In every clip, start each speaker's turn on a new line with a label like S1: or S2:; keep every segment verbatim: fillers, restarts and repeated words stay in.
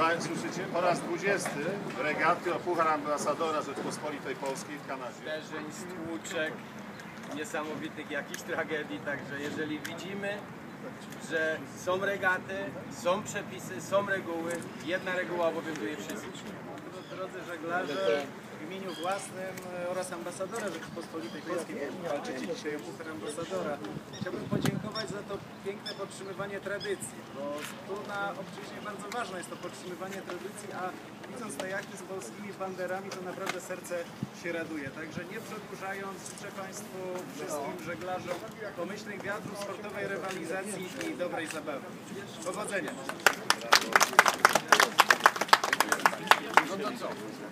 S1: słyszycie? Po raz dwudziesty regaty o Puchar Ambasadora Rzeczpospolitej Polskiej w Kanadzie.
S2: Zderzeń, stłuczek, niesamowitych jakichś tragedii, także jeżeli widzimy, że są regaty, są przepisy, są reguły, jedna reguła obowiązuje wszystkich.
S3: Drodzy żeglarze, w imieniu własnym oraz ambasadora Rzeczypospolitej Polskiej, bo walczycie dzisiaj o Puchar Ambasadora, chciałbym podziękować za to piękne podtrzymywanie tradycji, bo tu na obczyźnie bardzo ważne jest to podtrzymywanie tradycji, a widząc te jachty z polskimi banderami, to naprawdę serce się raduje. Także nie przedłużając, życzę Państwu wszystkim żeglarzom pomyślnych wiatrów, sportowej rywalizacji i dobrej zabawy. Powodzenia!
S2: No to co?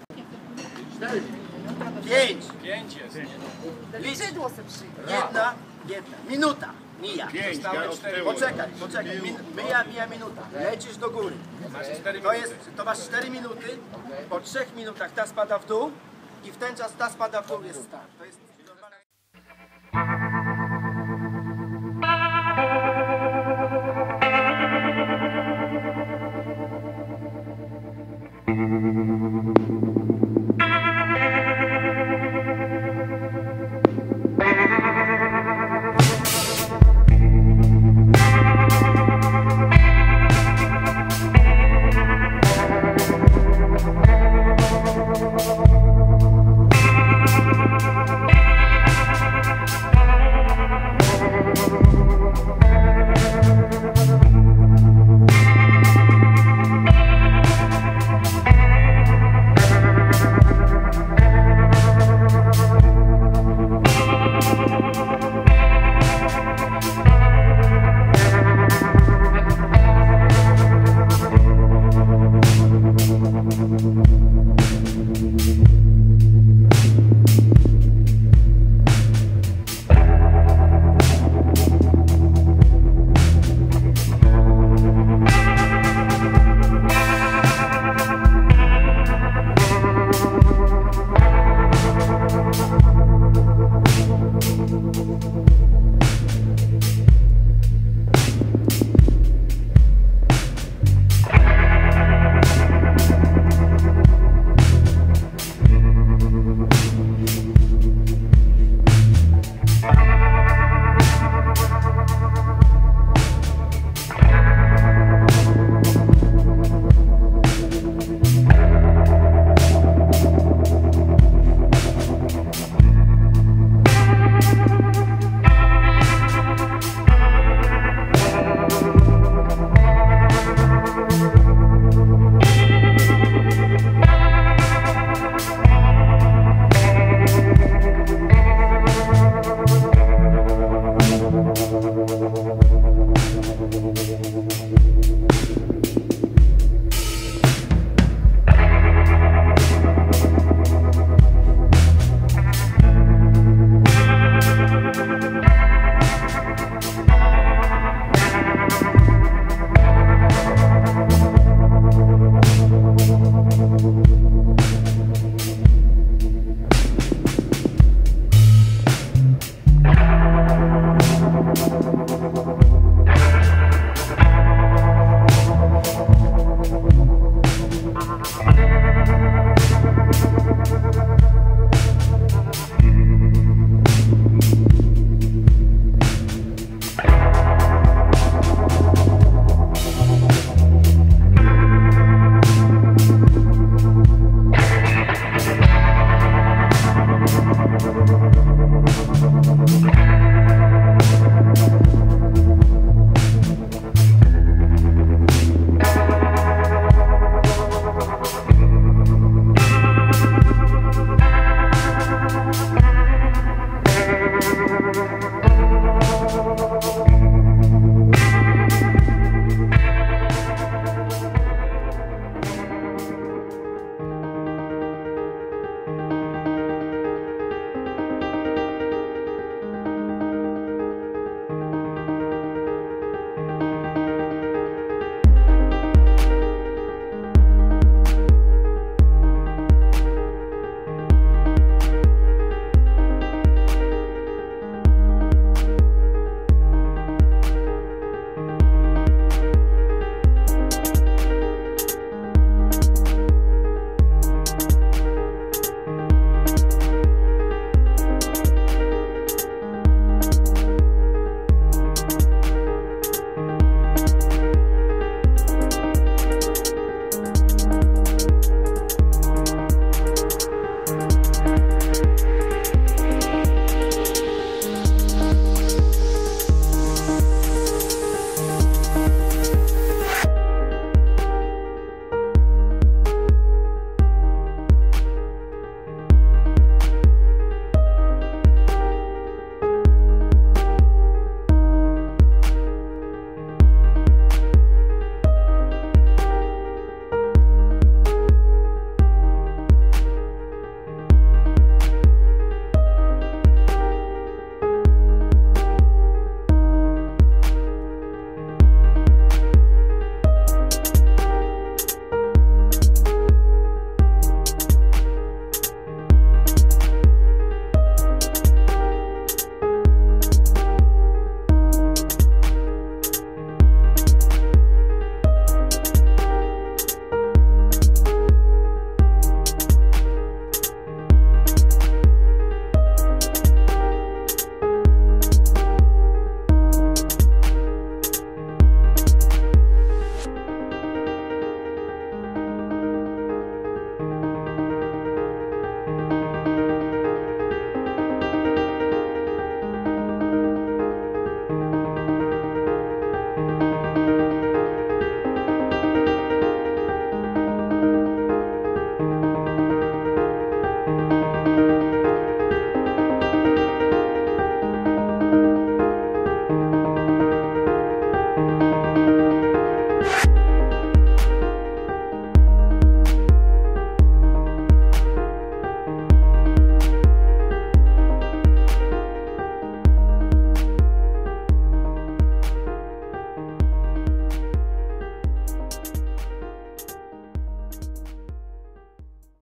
S4: Cztery. Pięć.
S2: Pięć jest.
S5: Liczydło se przyjdzie.
S4: Jedna, jedna. Minuta. Mija.
S1: Pięć, ja od tyłu.
S4: Poczekaj, poczekaj. Min, mija, mija minuta. Lecisz do góry. To, jest, to masz cztery minuty. Po trzech minutach ta spada w dół i w ten czas ta spada w dół, jest start. To jest
S6: We'll be right back.